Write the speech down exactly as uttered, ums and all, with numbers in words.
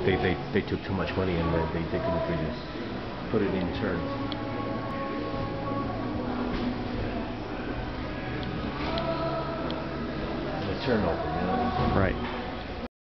they, they, they took too much money and they, they couldn't really put it in turn. The turn open, you know? Right.